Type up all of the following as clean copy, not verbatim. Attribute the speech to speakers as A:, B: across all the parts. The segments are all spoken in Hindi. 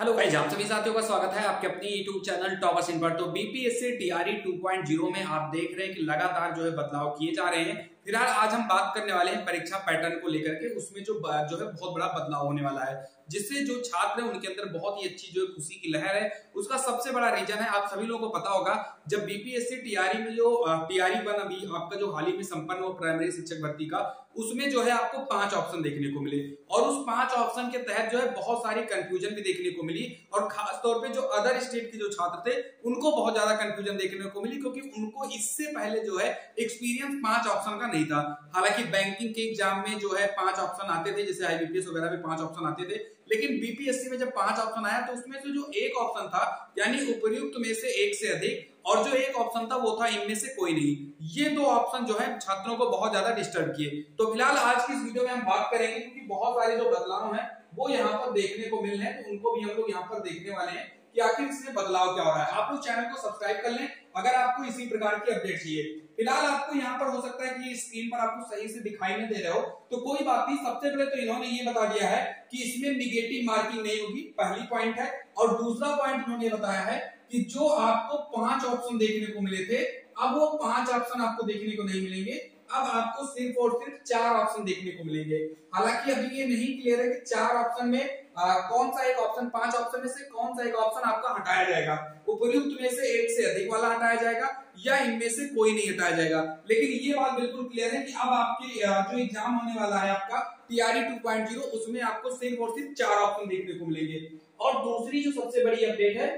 A: हेलो गाइस, आप सभी साथियों का स्वागत है आपके अपनी यूट्यूब चैनल टॉपर्स इन पर। तो बीपीएससी टीआरई 2.0 में आप देख रहे हैं कि लगातार जो है बदलाव किए जा रहे हैं। फिलहाल आज हम बात करने वाले हैं परीक्षा पैटर्न को लेकर के। उसमें जो है बहुत बड़ा बदलाव होने वाला है, जिससे जो छात्र हैं उनके अंदर बहुत ही अच्छी जो खुशी की लहर है। उसका सबसे बड़ा रीजन है, आप सभी लोगों को पता होगा, जब बीपीएससी टीआरई में जो टीआरई 1 अभी आपका जो हाल ही में संपन्न हुआ प्राइमरी शिक्षक भर्ती का, उसमें जो है आपको 5 ऑप्शन देखने को मिले और उस 5 ऑप्शन के तहत जो है बहुत सारी कंफ्यूजन भी देखने को मिली। और खास तौर पे जो अदर स्टेट के जो छात्र थे उनको बहुत ज्यादा कंफ्यूजन देखने को मिली, क्योंकि उनको इससे पहले जो है एक्सपीरियंस 5 ऑप्शन का नहीं था। हालांकि बैंकिंग के एग्जाम में जो है 5 ऑप्शन आते थे, जैसे आईबीपीएस वगैरह में 5 ऑप्शन आते थे, लेकिन बीपीएससी में जब 5 ऑप्शन आया तो उसमें से जो एक ऑप्शन था, यानी उपर्युक्त में से एक से अधिक, और जो एक ऑप्शन था वो था इनमें से कोई नहीं। ये दो ऑप्शन जो है छात्रों को बहुत ज्यादा डिस्टर्ब किए। तो फिलहाल आज की इस वीडियो में हम बात करेंगे, क्योंकि बहुत सारे जो बदलाव हैं वो यहाँ पर देखने को मिल रहे हैं, तो उनको भी हम लोग यहाँ पर देखने वाले हैं कि आखिर इसमें बदलाव क्या हो रहा है। आप लोग चैनल को सब्सक्राइब कर लें अगर आपको इसी प्रकार की अपडेट चाहिए। फिलहाल आपको यहाँ पर हो सकता है कि स्क्रीन पर आपको सही से दिखाई नहीं दे रहे हो, तो कोई बात नहीं। सबसे पहले तो इन्होंने ये बता दिया है कि इसमें निगेटिव मार्किंग नहीं होगी, पहली पॉइंट है। और दूसरा पॉइंट इन्होंने बताया है कि जो आपको 5 ऑप्शन देखने को मिले थे, अब वो 5 ऑप्शन आपको देखने को नहीं मिलेंगे, अब आपको सिर्फ और सिर्फ 4 ऑप्शन देखने को मिलेंगे। हालांकि अभी ये नहीं क्लियर है कि 4 ऑप्शन में कौन सा एक ऑप्शन, 5 ऑप्शन में से कौन सा एक ऑप्शन आपका हटाया जाएगा। उपर्युक्त में से एक से अधिक वाला हटाया जाएगा या इनमें से कोई नहीं हटाया जाएगा। लेकिन ये बात बिल्कुल क्लियर है कि अब आपके जो एग्जाम होने वाला है आपका टीआरई 2.0, उसमें आपको सिर्फ और सिर्फ 4 ऑप्शन देखने को मिलेंगे। और दूसरी जो सबसे बड़ी अपडेट है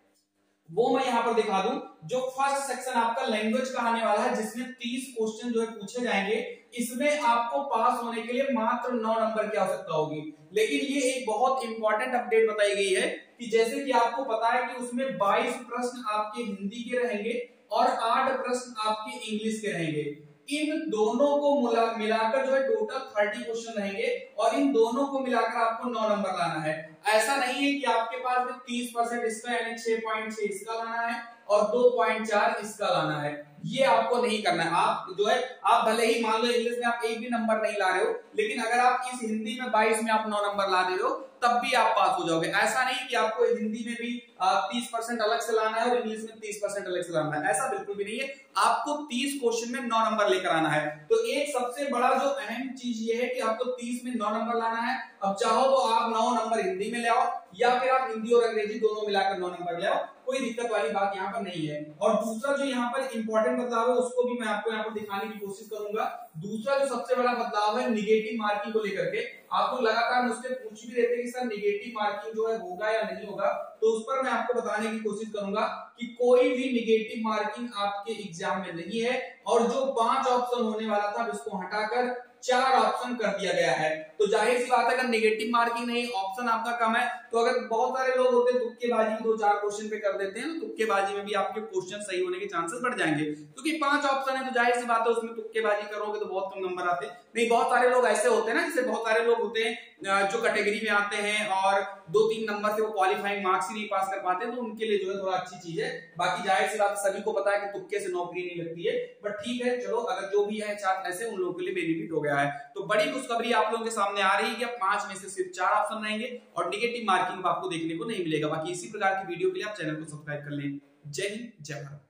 A: वो मैं यहाँ पर दिखा दूं, जो फर्स्ट सेक्शन आपका लैंग्वेज का आने वाला है, जिसमें 30 क्वेश्चन जो है पूछे जाएंगे। इसमें आपको पास होने के लिए मात्र 9 नंबर की आवश्यकता होगी। लेकिन ये एक बहुत इंपॉर्टेंट अपडेट बताई गई है कि जैसे कि आपको पता है कि उसमें 22 प्रश्न आपके हिंदी के रहेंगे और 8 प्रश्न आपके इंग्लिश के रहेंगे। इन दोनों को मिलाकर जो है टोटल 30 क्वेश्चन रहेंगे और इन दोनों को मिलाकर आपको 9 नंबर लाना है। ऐसा नहीं है कि आपके पास में 30% इसका यानी 6.6 इसका लाना है और 2.4 इसका लाना है। ये आपको नहीं करना है। आप जो है, आप भले ही मान लो इंग्लिश में आप एक भी नंबर नहीं ला रहे हो, लेकिन अगर आप इस हिंदी में 22 में आप 9 नंबर ला दे रहे हो, तब भी आप पास हो जाओगे। ऐसा नहीं कि आपको हिंदी में भी 30% अलग से लाना है और इंग्लिश में 30% अलग से लाना है, ऐसा बिल्कुल भी नहीं है। आपको 30 क्वेश्चन में 9 नंबर लेकर आना है। तो एक सबसे बड़ा जो अहम चीज ये है कि आपको 30 में 9 नंबर लाना है। अब चाहो तो आप 9 नंबर हिंदी में ले आओ या फिर आप हिंदी और अंग्रेजी दोनों मिलाकर 9 नंबर ले आओ, कोई दिक्कत वाली बात यहाँ पर नहीं है। और दूसरा जो यहाँ पर इंपॉर्टेंट बदलाव है उसको भी मैं आपको यहाँ पर दिखाने की कोशिश करूंगा। दूसरा जो सबसे बड़ा बदलाव है निगेटिव मार्किंग को लेकर के। आप लोग लगातार मुझसे पूछ भी रहते हैं कि सर निगेटिव मार्किंग जो है होगा या नहीं होगा, तो उस पर मैं आपको बताने की कोशिश करूंगा कि कोई भी निगेटिव मार्किंग आपके एग्जाम में नहीं है। और जो 5 ऑप्शन होने वाला था इसको हटाकर 4 ऑप्शन कर दिया गया है। तो जाहिर सी बात है, अगर निगेटिव मार्किंग नहीं, ऑप्शन आपका कम है, तो अगर बहुत सारे लोग होते हैं तुक्केबाजी 2-4 क्वेश्चन पे कर देते हैं, तो तुक्केबाजी में भी आपके क्वेश्चन सही होने के चांसेस बढ़ जाएंगे। क्योंकि 5 ऑप्शन है तो जाहिर सी बात है उसमें तुक्केबाजी करोगे तो बहुत कम नंबर आते हैं। नहीं, बहुत सारे लोग ऐसे होते हैं ना, जैसे बहुत सारे लोग होते हैं जो कैटेगरी में आते हैं और 2-3 नंबर से वो क्वालिफाइंग मार्क्स ही नहीं पास कर पाते, तो उनके लिए जो है थोड़ा अच्छी चीज है। बाकी जाहिर सी बात सभी को पता है कि तुक्के से नौकरी नहीं लगती है, बट ठीक है, चलो अगर जो भी है छात्र ऐसे, उन लोगों के लिए बेनिफिट हो गया है। तो बड़ी खुशखबरी आप लोगों के सामने आ रही है कि अब 5 में से सिर्फ 4 ऑप्शन रहेंगे और निगेटिव मार्किंग आपको देखने को नहीं मिलेगा। बाकी इसी प्रकार की वीडियो के लिए आप चैनल को सब्सक्राइब कर लें। जय हिंद, जय भारत।